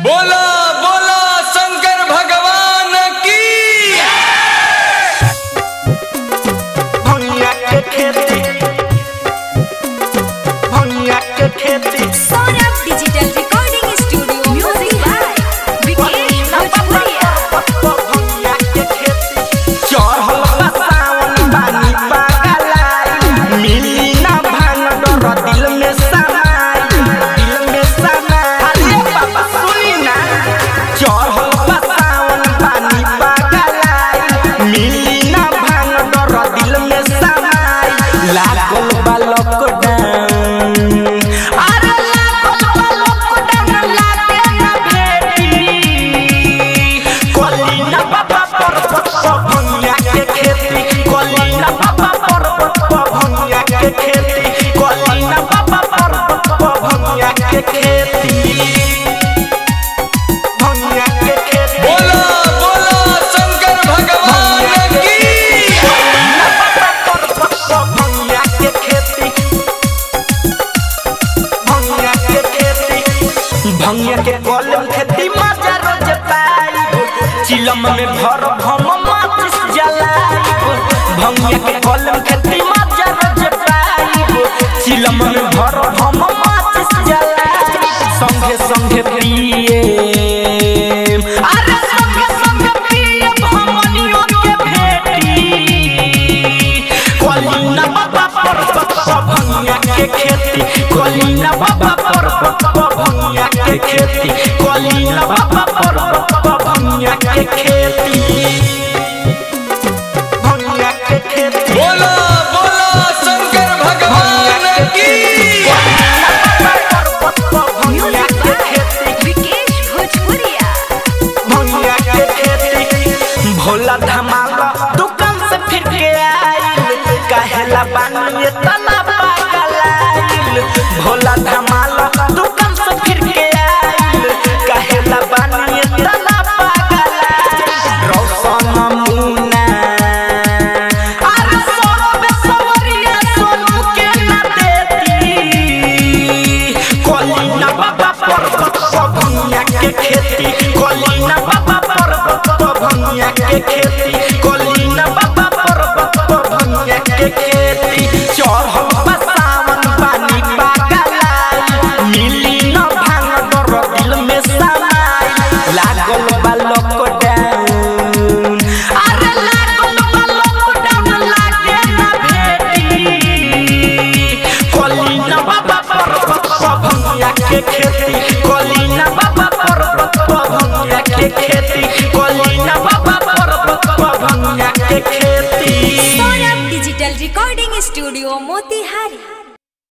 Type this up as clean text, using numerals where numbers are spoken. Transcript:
बोला बोला शंकर भगवान की। भैया के खेती, भैया के खेती। Saurabh digital recording studio, music by Vikesh Bhojpuriya. भैया के खेती चढ़ल सावन पानी पागलाई, मिली ना भांग डर दिल में समाई, दिल में समाई। अरे बाबा सुनी ना, चढ़ल सावन पानी पागलाई, मिली ना भांग डर दिल में समाई। लागल बा लॉकडाउन, अरे लागल बा लॉकडाउन, लागे ना भेटी। कोली ना बाबा पर्वत पर भैया के खेती, कोली ना बाबा पर्वत पर भैया के खेती, कोली ना बाबा पर्वत पर भैया के खेती, भैया के खेती। बोला बोला शंकर भगवान की। ना बाबा पर्वत पर भैया के खेती, भैया के खेती। भैया के कलम खेती मजा रोज पाई, चिलम में भर भम माचिस जलाई। भैया के कलम खेती मजा रोज पाई, चिलम में भर भम माचिस जलाई। संगे संगे पिए, अरे संगे संगे पिए भमनियों के भेटी। कोलिना बाबा पर्वत पर भैया के खेती, कोलिना बाबा पर्वत पर भैया के खेती, कोलिना बाबा पर्वत पर भैया के खेती, भैया के खेती। बोला बोला शंकर भगवान की। पर्वत पर भैया के खेती, विकेश भोजपुरिया। भैया के खेती। भोला धमाला दुकान से फिर के आइल, कहेला बानी तना पागल। भोला धमाला दुकान से फिर के आइल, कहेला बानी तना पागल। रोशन मुन्ना, अरे सौरभ सवरिया सोनू के ना देती। कोलिना बाबा पर्वत पर भैया के खेती, कोलिना बाबा पर्वत पर भैया के खेती, कोलिना बाबा पर्वत पर भैया के खेती। चढ़ल सावन पानी पागलाई, मिली न भांग डर दिल में समाई। लागल बा लॉकडाउन, अरे लागल बा लॉकडाउन, लागे ना भेटी। कोलिना बाबा पर्वत पर भैया के खेती, कोलिना बाबा पर्वत पर भैया के खेती, कोलिना बाबा पर्वत पर भैया के खेती। Saurabh digital recording studio, Motihari.